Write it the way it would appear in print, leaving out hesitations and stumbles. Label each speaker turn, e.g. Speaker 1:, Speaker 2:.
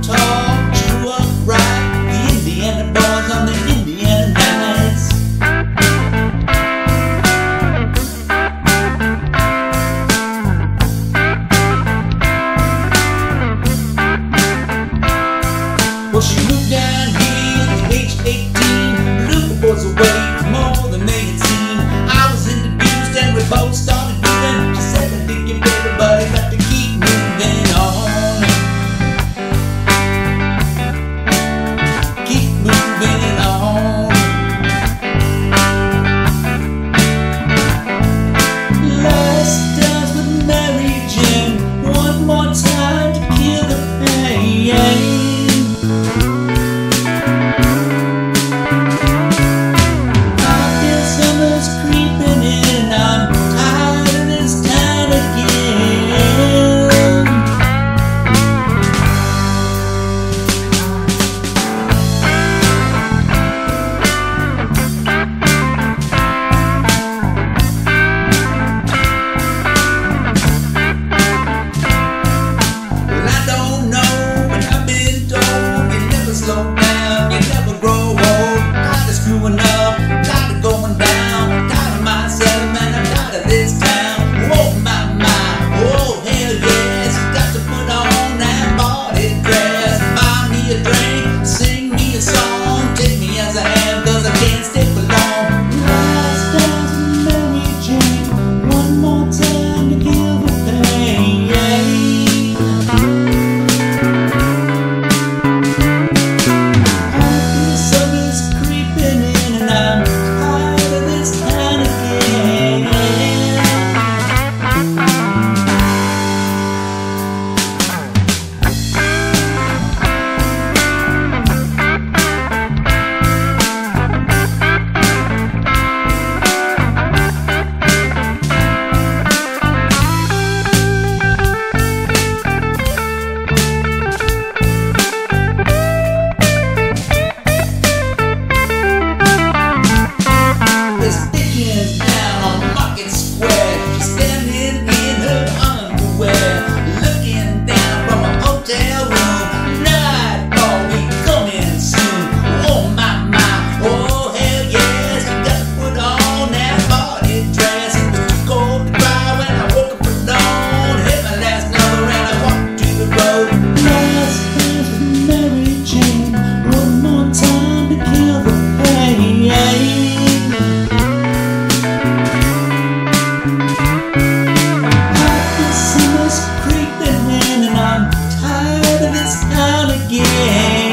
Speaker 1: tall, true upright, the Indiana boys on the Indiana nights. Well, she moved down here at the age of 18. Blew the boys away for more than they had seen. I was introduced and we both started moving. She said, I dig you, baby, but I got to keep moving on. Keep moving on. Last dance with Mary Jane. One more time to kill the pain. Slow down, you never grow old. Tired of screwing up, tired of going down, tired of myself and I'm tired of this town. Oh my, oh hell yes, you got to put on that body dress. Buy me a drink, sing me a song, take me as I am, cause I can't stay for long. Last dance with Mary Jane, one more time to kill the pain. Creeping in and I'm tired of this town again.